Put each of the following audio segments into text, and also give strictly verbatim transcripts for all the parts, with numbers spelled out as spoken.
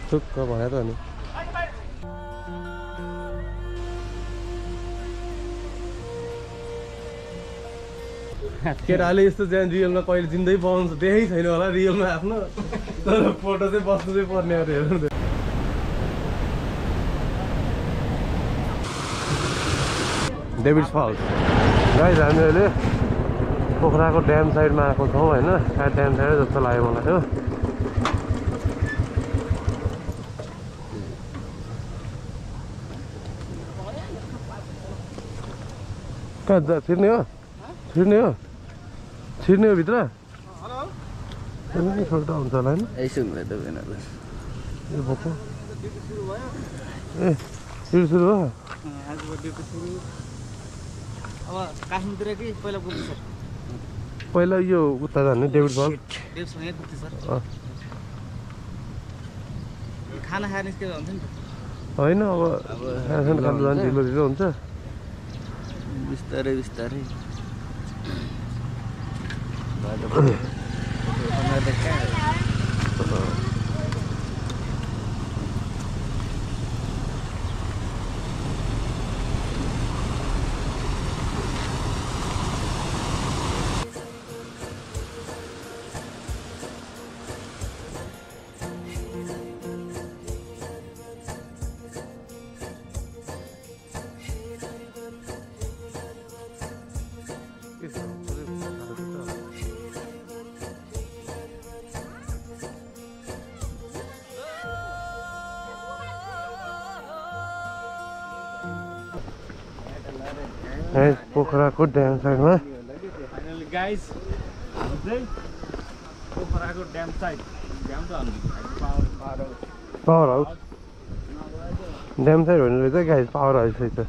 टुक्क भयो त नि केटाले यस्तो चाहिँ रियलमा कहिले जिन्दै पाउँछ देखेकै छैन होला रियलमा आफ्नो तर फोटो चाहिँ बस्नु चाहिँ पर्ने अरे हेर्नु डेभिड फल्स गाइस हामी अहिले पोखराको ड्याम साइडमा आएको छौँ होइन सायद ड्याम साइड जस्तो लाग्यो मलाई हो कहाँ जा छिर्ने हो छिर्ने हो छिर्ने हो भित्र छोटा हुन्छ होला होइन ए बोको ए सुरु सुरु हो पहिला यो उता जाने डेभिड फल खाना खाने होइन अब खाना खानु जानु ढिलो ढिलो हुन्छ बिस्तारै बिस्तारै पोखराको ड्याम साइडमा गाइस पोखराको ड्याम साइड ड्याम त पावर हाउस ड्याम साइड भन्नु रहेछ गाइस पावर हाउस रहेछ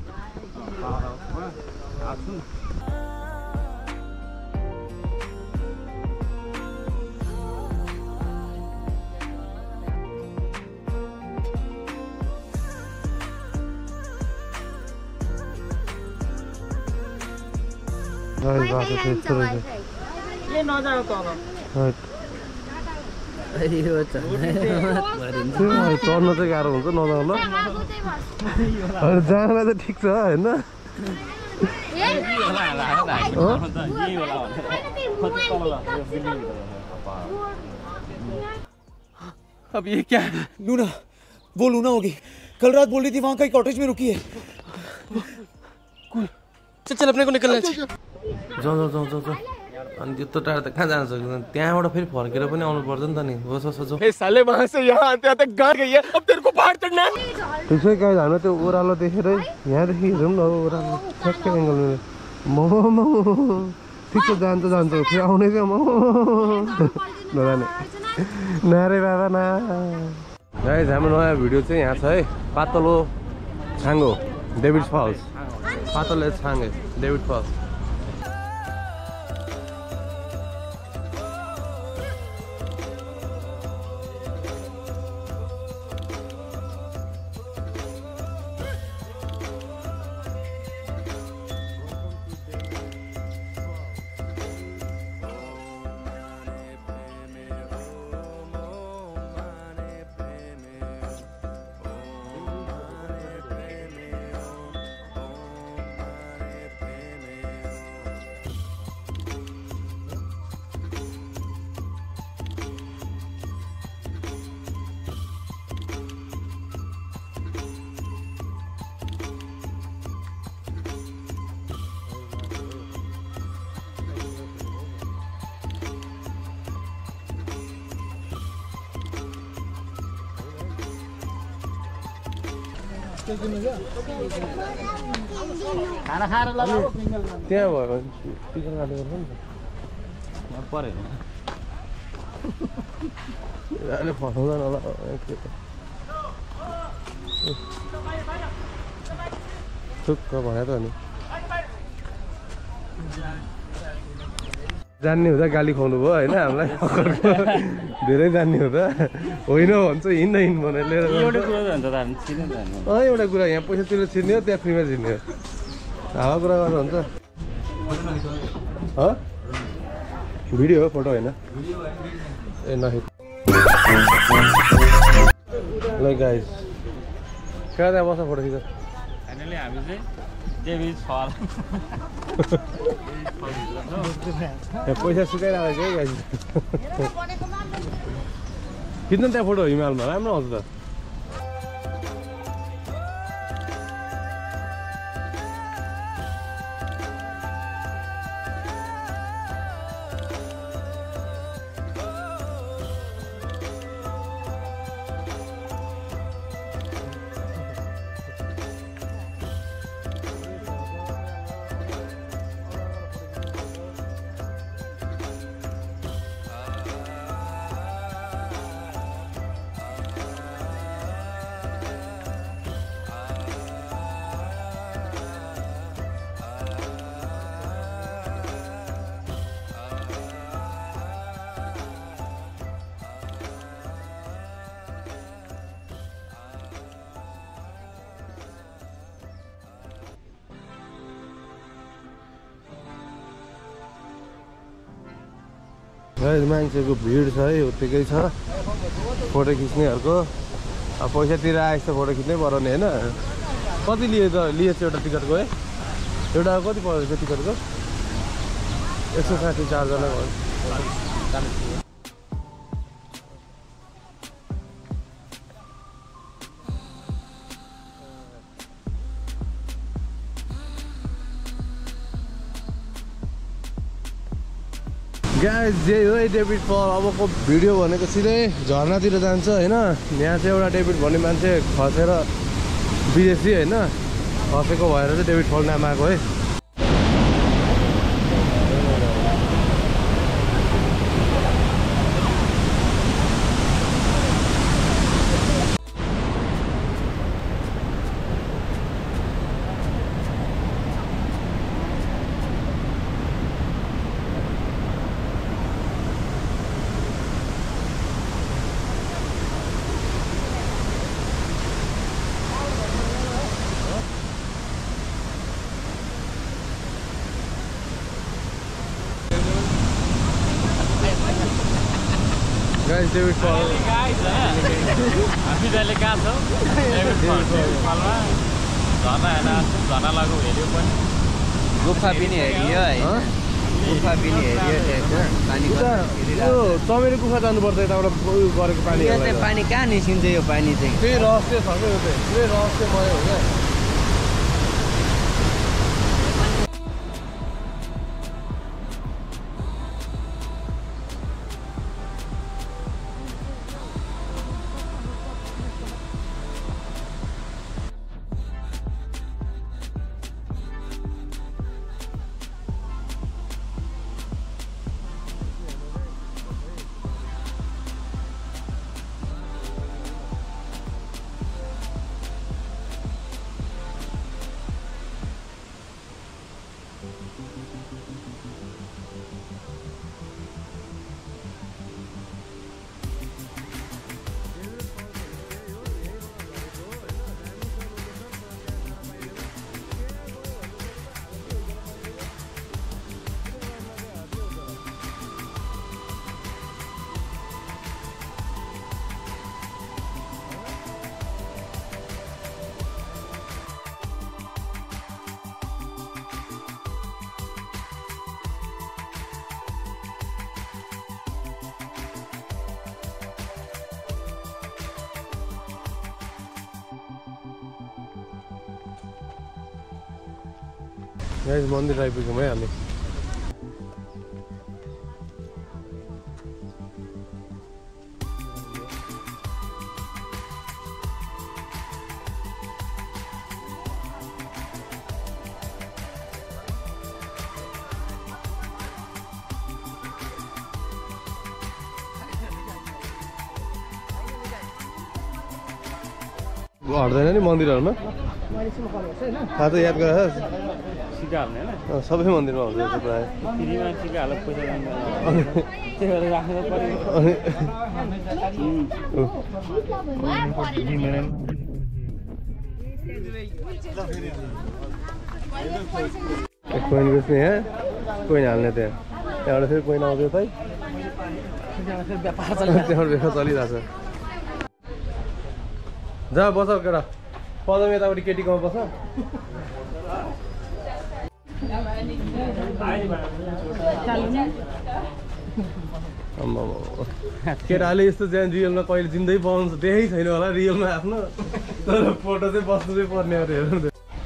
चढ्न चाहिँ गाह्रो हुन्छ नजाउन जानलाई त ठिक छ होइन अब ये क्या है लूना वो लूना होगी कल रात बोल रही थी वहाँ कहीं कॉटेज में रुकी है चल चल अपने को निकलना चाहिए जाउँ जाउँ जाउँ जाउँ जाउँ अनि त्यत्रो टाढो त कहाँ जान सक्दैन त्यहाँबाट फेरि फर्केर पनि आउनु पर्छ नि त नि होस् होस् होस् ए साले वहाँ से यहाँ आते आते गाड़ गई है अब तेरे को पहाड़ चढ़ना है त्यसै गाइस हाम्रो त्यो ओह्रालो देखेरै यहाँदेखि हेरौँ न ओह्रालो ठ्याक्कै एङ्गलमा मोमो ठिक छ जान्छ जान्छ फेरि आउने क्या म नजाने नारे बाबा ना गाइस हाम्रो नयाँ भिडियो चाहिँ यहाँ छ है पातलो छाङ्गो डेभिड फल्स पातलो छाङ्गे डेभिड फल्स खाना खाएर ल त्यहाँ भयो टिकट काटेको छ नि त परेन अहिले फसाउँदैन होला टुक्क भयो त नि जान्ने हुँदा गाली खुवाउनु भयो होइन हामीलाई धेरै जान्ने हुँदा होइन भन्छ हिँड्न हिँड्नु भनेर लिएर अँ एउटा कुरा यहाँ पैसा तिरेर छिर्ने हो त्यहाँ फ्रीमा छिर्ने हो हावा कुरा गर्नु हुन्छ भिडियो हो फोटो होइन ए नखिच ल गाइस कहाँ त्यहाँ बस्छ फोटो खिच फाइनली हामी चाहिँ देवी फल पैसा सुकाइरहेको छ है गाइस खिच्नु त्यहाँ फोटो हिमालमा राम्रो आउँछ त मान्छेको भिड छ है उत्तिकै छ फोटो खिच्नेहरूको अब पैसा तिरेर आएछ त फोटो खिच्नै पराउने होइन कति लिए त लिएछ एउटा टिकटको है एउटा कति पर्यो टिकटको एक सौ साठी चारजना गाइस जे हो डेभिड फल अबको भिडियो भनेको सिधै झर्नातिर जान्छ होइन यहाँ चाहिँ एउटा डेभिड भन्ने मान्छे खसेर विदेशी होइन खसेको भएर चाहिँ डेभिड फल नाम आएको है Guys, David Fall. Guys, हामी जहिले कहाँ छौँ डेभिड फलमा झर्ना हेर्न झर्ना लगेको हेऱ्यो पनि गुफा पनि हेरियो है गुफा पनि हेरियो पानी तपाईँले गुफा जानुपर्छ यताबाट गरेको पानी पानी कहाँ निस्किन्छ यो पानी चाहिँ त्यही रहस्य छ क्या यो चाहिँ त्यही रहस्यमय हो क्या गाइस मन्दिर आइपुग्यौँ है हामी हट्दैन नि मन्दिरहरूमा थाहा त याद गरेर टिका हाल्ने होइन सबै मन्दिरमा हुन्छ प्रायः फ्रीमा टिका हालेर पैसा जान्छ त्यही भएर राख्नु पर्यो कोइन बेच्ने यहाँ कोइन हाल्ने त्यहाँ त्यहाँबाट फेरि कोइन आउँथ्यो है त्यहाँबाट व्यापार चलिरहेको छ जहाँ बस केटा पदम यतापट्टि केटीकोमा बस केटाले यस्तो चाहिँ रियलमा कहिले जिन्दै पाउँछ देखेकै छैन होला रियलमा आफ्नो तर फोटो चाहिँ बस्नु चाहिँ पर्ने अरे हेर्नु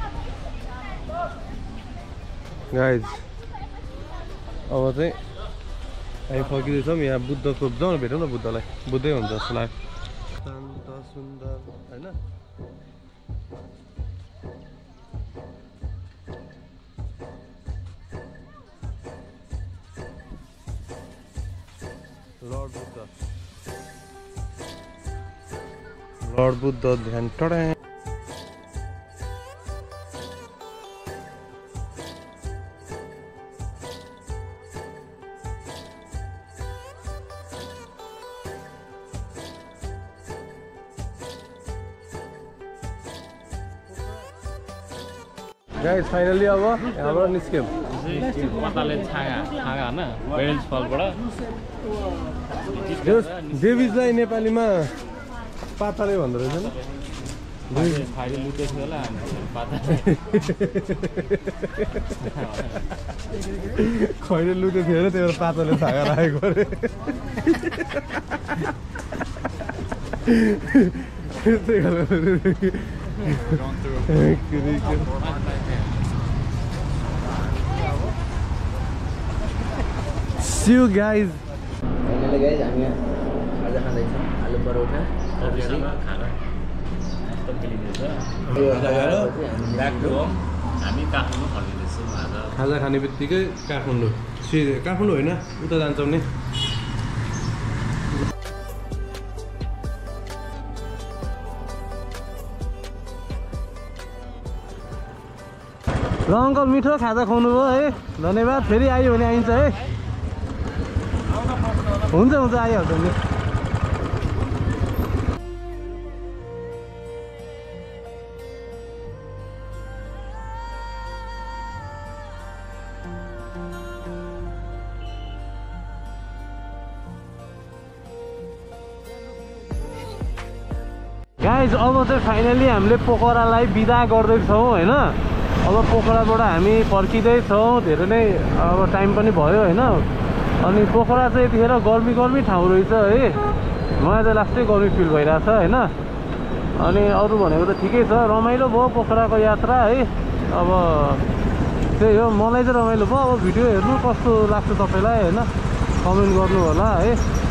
गाइज अब चाहिँ हामी फर्किँदैछौँ यहाँ बुद्धको जाउँ भेटौँ न बुद्धलाई बुद्धै हुन्छ जस्तो लाग्यो शान्त सुन्दर होइन लर्ड बुद्ध लर्ड बुद्ध ध्यान टडा गाइस फाइनली अब यहाँबाट निस्क्यौँ पताले छाँगा छाँगा होइन बेरेन्ज फलबाट देवीलाई नेपालीमा पाताले भन्दो रहेछ नि फाइल लुटेको थियो होला खैले लुटेको थियो अरे त्यो पाताले छाँगा राखेको अरे See you guys. Finally guys, हामी आज खाँदैछौँ आलु परोठा हामी काठमाडौँ फर्किँदैछौँ आज खाजा खाने बित्तिकै काठमाडौँ काठमाडौँ होइन उता जान्छौँ नि ल अङ्कल मिठो खाजा खुवाउनु भयो है धन्यवाद फेरि आयो भने आइन्छ है हुन्छ हुन्छ आइहाल्छ नि गाइज अब चाहिँ फाइनली हामीले पोखरालाई बिदा गर्दैछौँ होइन अब पोखराबाट हामी फर्किँदैछौँ धेरै नै अब टाइम पनि भयो होइन अनि पोखरा चाहिँ यतिखेर गर्मी गर्मी ठाउँ रहेछ है मलाई चाहिँ लास्टै गर्मी फिल भइरहेछ होइन अनि अरू भनेको त ठिकै छ रमाइलो भयो पोखराको यात्रा है अब त्यही हो मलाई चाहिँ रमाइलो भयो अब भिडियो हेर्नु कस्तो लाग्छ तपाईँलाई होइन कमेन्ट गर्नु होला है